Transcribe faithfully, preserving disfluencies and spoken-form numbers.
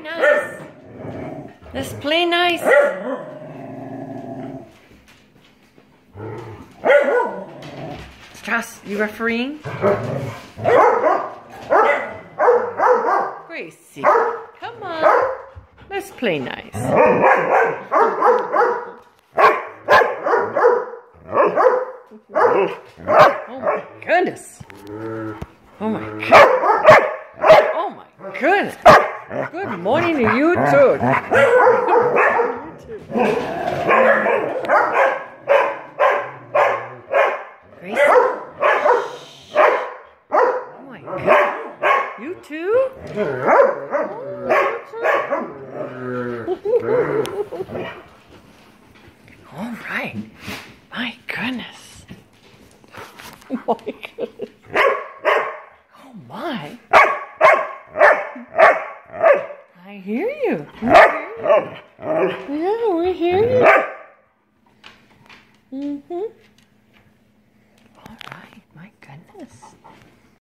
nice. Let's play nice. Strauss, you refereeing? Gracey, come on. Let's play nice. Oh my goodness. Oh my god. Oh my goodness. Good morning to you too. Gracey. Oh my god. You too? All right. My goodness. Oh my goodness. Oh my. I hear you. I hear you. Yeah, we hear you. Mm-hmm.